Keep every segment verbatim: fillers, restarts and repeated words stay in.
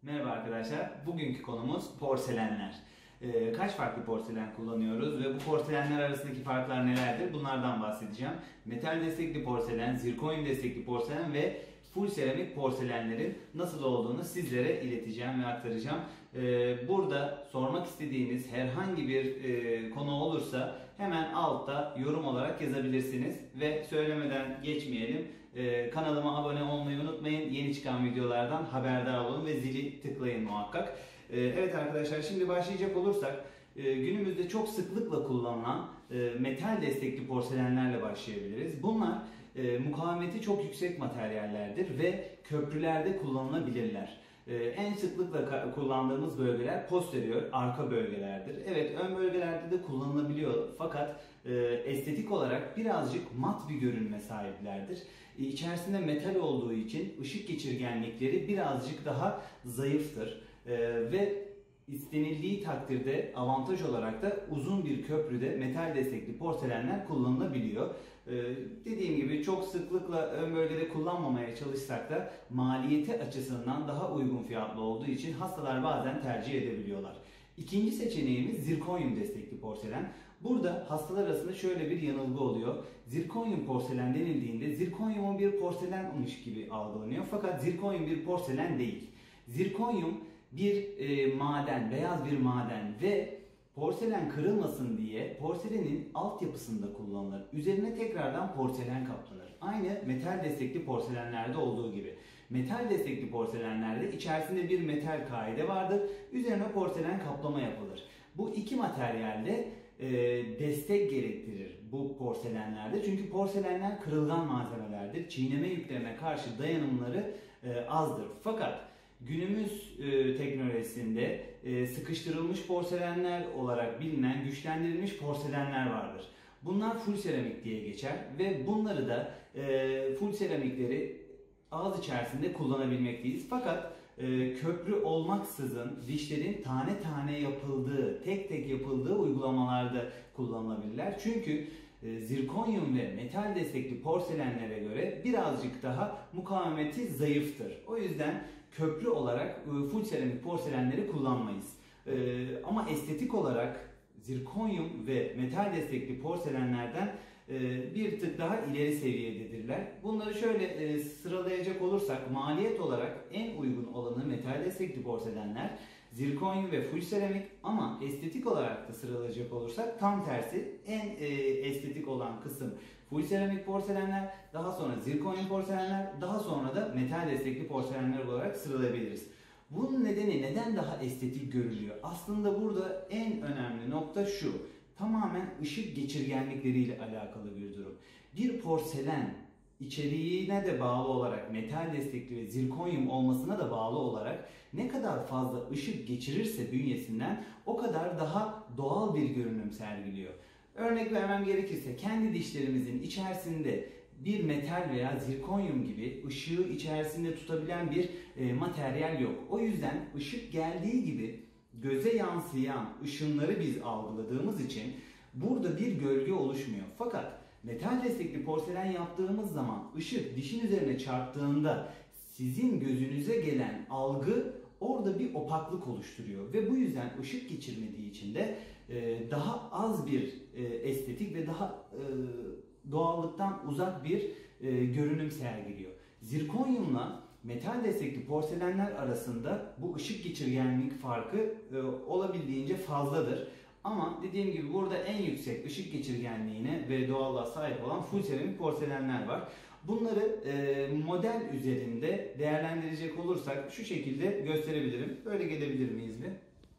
Merhaba arkadaşlar. Bugünkü konumuz porselenler. Ee, kaç farklı porselen kullanıyoruz ve bu porselenler arasındaki farklar nelerdir? Bunlardan bahsedeceğim. Metal destekli porselen, zirkonyum destekli porselen ve full seramik porselenlerin nasıl olduğunu sizlere ileteceğim ve aktaracağım. Ee, burada sormak istediğiniz herhangi bir e, konu olursa hemen altta yorum olarak yazabilirsiniz. Ve söylemeden geçmeyelim. Ee, kanalıma abone olmayı unutmayın. Yeni çıkan videolardan haberdar olun ve zili tıklayın muhakkak. Ee, evet arkadaşlar, şimdi başlayacak olursak e, günümüzde çok sıklıkla kullanılan e, metal destekli porselenlerle başlayabiliriz. Bunlar e, mukavemeti çok yüksek materyallerdir ve köprülerde kullanılabilirler. Ee, en sıklıkla kullandığımız bölgeler posterior, arka bölgelerdir. Evet, ön bölgelerde de kullanılabiliyor fakat e, estetik olarak birazcık mat bir görünüme sahiplerdir. E, içerisinde metal olduğu için ışık geçirgenlikleri birazcık daha zayıftır e, ve istenildiği takdirde avantaj olarak da uzun bir köprüde metal destekli porselenler kullanılabiliyor. Ee, dediğim gibi çok sıklıkla ön bölgede kullanmamaya çalışsak da maliyeti açısından daha uygun fiyatlı olduğu için hastalar bazen tercih edebiliyorlar. İkinci seçeneğimiz zirkonyum destekli porselen. Burada hastalar arasında şöyle bir yanılgı oluyor. Zirkonyum porselen denildiğinde zirkonyumun bir porselenmiş gibi algılanıyor fakat zirkonyum bir porselen değil. Zirkonyum bir e, maden, beyaz bir maden ve porselen kırılmasın diye porselenin altyapısında kullanılır. Üzerine tekrardan porselen kaplanır. Aynı metal destekli porselenlerde olduğu gibi. Metal destekli porselenlerde içerisinde bir metal kaide vardır. Üzerine porselen kaplama yapılır. Bu iki materyalde e, destek gerektirir bu porselenlerde. Çünkü porselenler kırılgan malzemelerdir. Çiğneme yüklerine karşı dayanımları e, azdır. Fakat günümüz e, teknolojisinde e, sıkıştırılmış porselenler olarak bilinen güçlendirilmiş porselenler vardır. Bunlar full seramik diye geçer ve bunları da e, full seramikleri ağız içerisinde kullanabilmekteyiz. Fakat e, köprü olmaksızın dişlerin tane tane yapıldığı, tek tek yapıldığı uygulamalarda kullanılabilirler. Çünkü e, zirkonyum ve metal destekli porselenlere göre birazcık daha mukavemeti zayıftır. O yüzden köprü olarak e, full seramik porselenleri kullanmayız. E, ama estetik olarak zirkonyum ve metal destekli porselenlerden e, bir tık daha ileri seviyededirler. Bunları şöyle e, sıralayacak olursak maliyet olarak en uygun olanı metal destekli porselenler, zirkonyum ve full seramik, ama estetik olarak da sıralayacak olursak tam tersi, en e, estetik olan kısım full seramik porselenler, daha sonra zirkonyum porselenler, daha sonra da metal destekli porselenler olarak sıralayabiliriz. Bunun nedeni neden daha estetik görülüyor? Aslında burada en önemli nokta şu: tamamen ışık geçirgenlikleriyle alakalı bir durum. Bir porselen içeriğine de bağlı olarak metal destekli ve zirkonyum olmasına da bağlı olarak ne kadar fazla ışık geçirirse bünyesinden o kadar daha doğal bir görünüm sergiliyor. Örnek vermem gerekirse kendi dişlerimizin içerisinde bir metal veya zirkonyum gibi ışığı içerisinde tutabilen bir e, materyal yok. O yüzden ışık geldiği gibi göze yansıyan ışınları biz algıladığımız için burada bir gölge oluşmuyor. Fakat metal destekli porselen yaptığımız zaman ışık dişin üzerine çarptığında sizin gözünüze gelen algı orada bir opaklık oluşturuyor ve bu yüzden ışık geçirmediği için de e, daha az bir e, estetik ve daha e, doğallıktan uzak bir e, görünüm sergiliyor. Zirkonyumla metal destekli porselenler arasında bu ışık geçirgenlik farkı e, olabildiğince fazladır. Ama dediğim gibi burada en yüksek ışık geçirgenliğine ve doğallığa sahip olan full seramik porselenler var. Bunları e, model üzerinde değerlendirecek olursak şu şekilde gösterebilirim. Böyle gelebilir miyiz bir?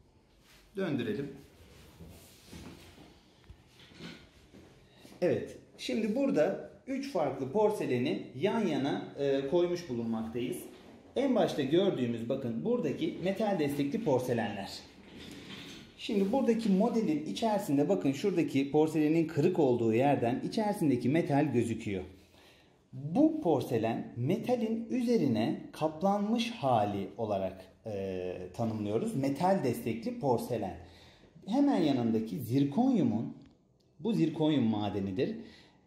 Döndürelim. Evet. Şimdi burada üç farklı porseleni yan yana e, koymuş bulunmaktayız. En başta gördüğümüz, bakın buradaki metal destekli porselenler. Şimdi buradaki modelin içerisinde bakın şuradaki porselenin kırık olduğu yerden içerisindeki metal gözüküyor. Bu porselen metalin üzerine kaplanmış hali olarak e, tanımlıyoruz. Metal destekli porselen. Hemen yanındaki zirkonyumun, bu zirkonyum madenidir.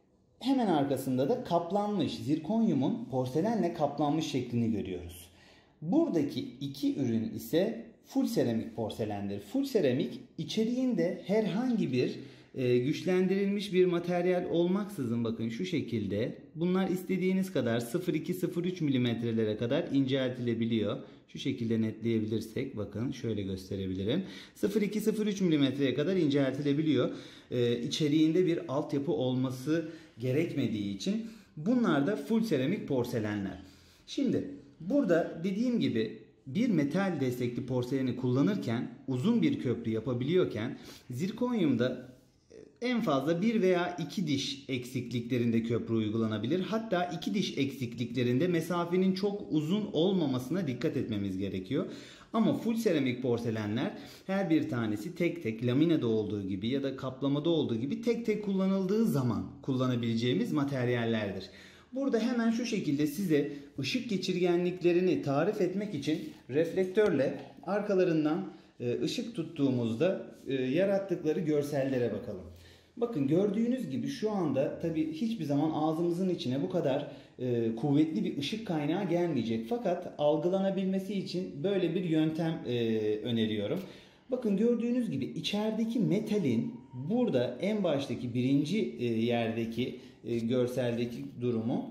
Hemen arkasında da kaplanmış, zirkonyumun porselenle kaplanmış şeklini görüyoruz. Buradaki iki ürün ise full seramik porselendir. Full seramik içeriğinde herhangi bir e, güçlendirilmiş bir materyal olmaksızın bakın şu şekilde bunlar istediğiniz kadar sıfır virgül iki sıfır üç milimetrelere kadar inceltilebiliyor. Şu şekilde netleyebilirsek bakın şöyle gösterebilirim. sıfır virgül iki sıfır üç milimetreye kadar inceltilebiliyor. E, içeriğinde bir altyapı olması gerekmediği için bunlar da full seramik porselenler. Şimdi burada dediğim gibi bir metal destekli porseleni kullanırken uzun bir köprü yapabiliyorken zirkonyumda en fazla bir veya iki diş eksikliklerinde köprü uygulanabilir. Hatta iki diş eksikliklerinde mesafenin çok uzun olmamasına dikkat etmemiz gerekiyor. Ama full seramik porselenler her bir tanesi tek tek laminede olduğu gibi ya da kaplamada olduğu gibi tek tek kullanıldığı zaman kullanabileceğimiz materyallerdir. Burada hemen şu şekilde size ışık geçirgenliklerini tarif etmek için reflektörle arkalarından ışık tuttuğumuzda yarattıkları görsellere bakalım. Bakın gördüğünüz gibi şu anda tabi hiçbir zaman ağzımızın içine bu kadar e, kuvvetli bir ışık kaynağı gelmeyecek. Fakat algılanabilmesi için böyle bir yöntem e, öneriyorum. Bakın gördüğünüz gibi içerideki metalin burada en baştaki birinci e, yerdeki e, görseldeki durumu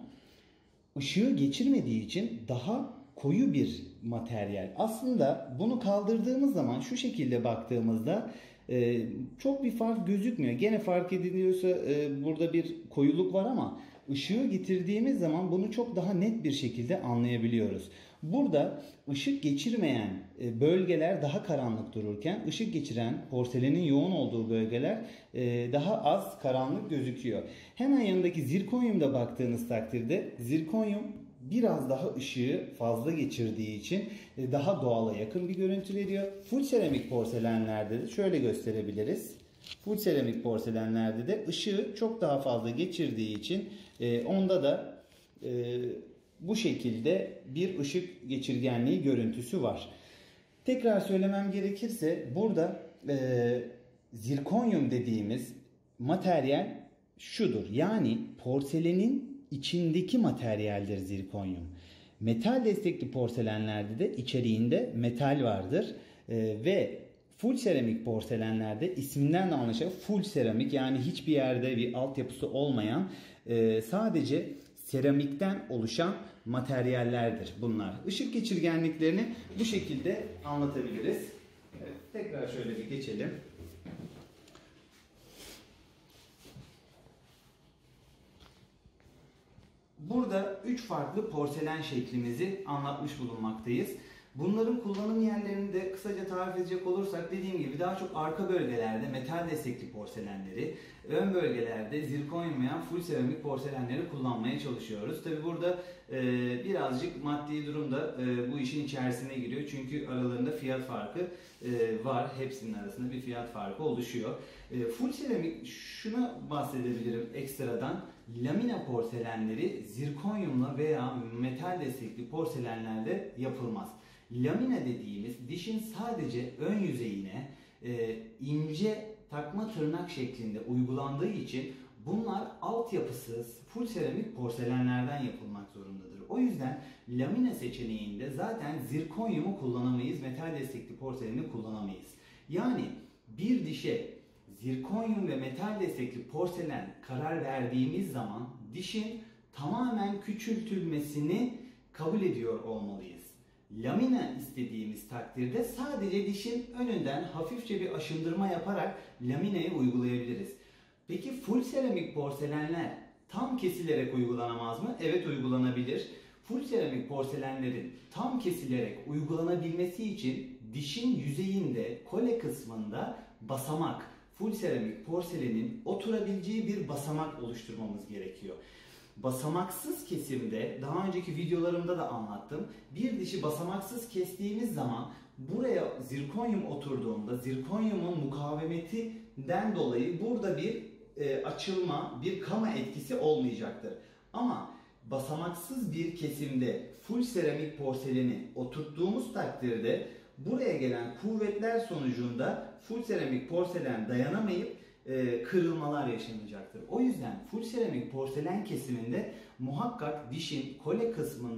ışığı geçirmediği için daha koyu bir materyal. Aslında bunu kaldırdığımız zaman şu şekilde baktığımızda e, çok bir fark gözükmüyor. Gene fark ediliyorsa e, burada bir koyuluk var ama ışığı getirdiğimiz zaman bunu çok daha net bir şekilde anlayabiliyoruz. Burada ışık geçirmeyen e, bölgeler daha karanlık dururken ışık geçiren porselenin yoğun olduğu bölgeler e, daha az karanlık gözüküyor. Hemen yanındaki zirkonyumda baktığınız takdirde zirkonyum biraz daha ışığı fazla geçirdiği için daha doğala yakın bir görüntü veriyor. Full seramik porselenlerde de şöyle gösterebiliriz. Full seramik porselenlerde de ışığı çok daha fazla geçirdiği için onda da bu şekilde bir ışık geçirgenliği görüntüsü var. Tekrar söylemem gerekirse burada zirkonyum dediğimiz materyal şudur. Yani porselenin içindeki materyaldir zirkonyum. Metal destekli porselenlerde de içeriğinde metal vardır. Ee, ve full seramik porselenlerde isminden de anlaşılan full seramik yani hiçbir yerde bir altyapısı olmayan e, sadece seramikten oluşan materyallerdir bunlar. Işık geçirgenliklerini bu şekilde anlatabiliriz. Evet, tekrar şöyle bir geçelim. Burada üç farklı porselen şeklimizi anlatmış bulunmaktayız. Bunların kullanım yerlerini de kısaca tarif edecek olursak dediğim gibi daha çok arka bölgelerde metal destekli porselenleri, ön bölgelerde zirkonyum veya full seramik porselenleri kullanmaya çalışıyoruz. Tabi burada e, birazcık maddi durum da e, bu işin içerisine giriyor. Çünkü aralarında fiyat farkı e, var. Hepsinin arasında bir fiyat farkı oluşuyor. E, full seramik şuna bahsedebilirim ekstradan. Lamina porselenleri zirkonyumla veya metal destekli porselenlerde yapılmaz. Lamina dediğimiz dişin sadece ön yüzeyine e, ince takma tırnak şeklinde uygulandığı için bunlar altyapısız full seramik porselenlerden yapılmak zorundadır. O yüzden lamina seçeneğinde zaten zirkonyumu kullanamayız, metal destekli porseleni kullanamayız. Yani bir dişe zirkonyum ve metal destekli porselen karar verdiğimiz zaman dişin tamamen küçültülmesini kabul ediyor olmalıyız. Lamina istediğimiz takdirde sadece dişin önünden hafifçe bir aşındırma yaparak laminayı uygulayabiliriz. Peki full seramik porselenler tam kesilerek uygulanamaz mı? Evet, uygulanabilir. Full seramik porselenlerin tam kesilerek uygulanabilmesi için dişin yüzeyinde, kole kısmında basamak, full seramik porselenin oturabileceği bir basamak oluşturmamız gerekiyor. Basamaksız kesimde, daha önceki videolarımda da anlattım. Bir dişi basamaksız kestiğimiz zaman buraya zirkonyum oturduğunda zirkonyumun mukavemetinden dolayı burada bir e, açılma, bir kama etkisi olmayacaktır. Ama basamaksız bir kesimde full seramik porseleni oturttuğumuz takdirde buraya gelen kuvvetler sonucunda full seramik porselen dayanamayıp e, kırılmalar yaşanacaktır. O yüzden full seramik porselen kesiminde muhakkak dişin kole kısmında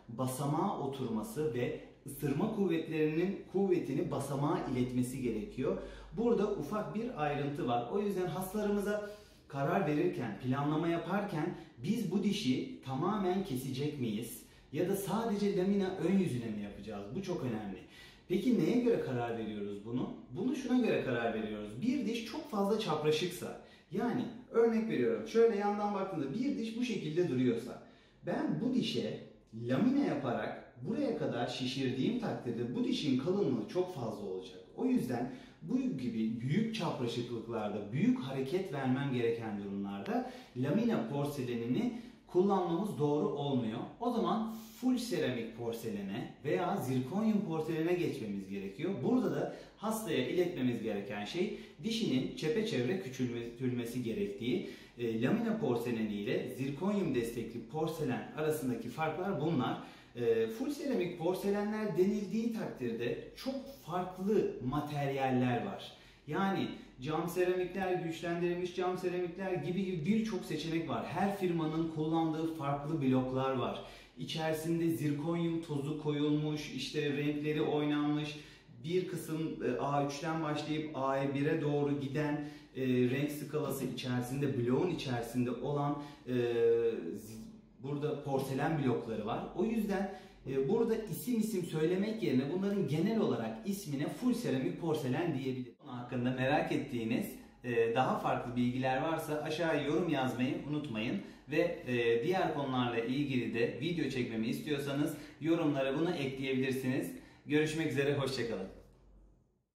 basamağa oturması ve ısırma kuvvetlerinin kuvvetini basamağa iletmesi gerekiyor. Burada ufak bir ayrıntı var. O yüzden hastalarımıza karar verirken, planlama yaparken biz bu dişi tamamen kesecek miyiz? Ya da sadece lamina ön yüzüne mi yapacağız? Bu çok önemli. Peki neye göre karar veriyoruz bunu? Bunu şuna göre karar veriyoruz. Bir diş çok fazla çapraşıksa, yani örnek veriyorum, şöyle yandan baktığında bir diş bu şekilde duruyorsa, ben bu dişe lamina yaparak buraya kadar şişirdiğim takdirde bu dişin kalınlığı çok fazla olacak. O yüzden bu gibi büyük çapraşıklıklarda, büyük hareket vermem gereken durumlarda lamina porselenini kullanmamız doğru olmuyor. O zaman full seramik porselene veya zirkonyum porselene geçmemiz gerekiyor. Burada da hastaya iletmemiz gereken şey dişinin çepeçevre küçülmesi gerektiği. E, lamina porseleni ile zirkonyum destekli porselen arasındaki farklar bunlar. E, full seramik porselenler denildiği takdirde çok farklı materyaller var. Yani cam seramikler, güçlendirilmiş cam seramikler gibi gibi birçok seçenek var. Her firmanın kullandığı farklı bloklar var. İçerisinde zirkonyum tozu koyulmuş, işte renkleri oynanmış, bir kısım A üçten başlayıp A bire doğru giden e, renk skalası içerisinde, bloğun içerisinde olan e, burada porselen blokları var. O yüzden e, burada isim isim söylemek yerine bunların genel olarak ismine full seramik porselen diyebiliriz. Bunun hakkında merak ettiğiniz e, daha farklı bilgiler varsa aşağıya yorum yazmayı unutmayın. Ve e, diğer konularla ilgili de video çekmemi istiyorsanız yorumlara bunu ekleyebilirsiniz. Görüşmek üzere, hoşça kalın.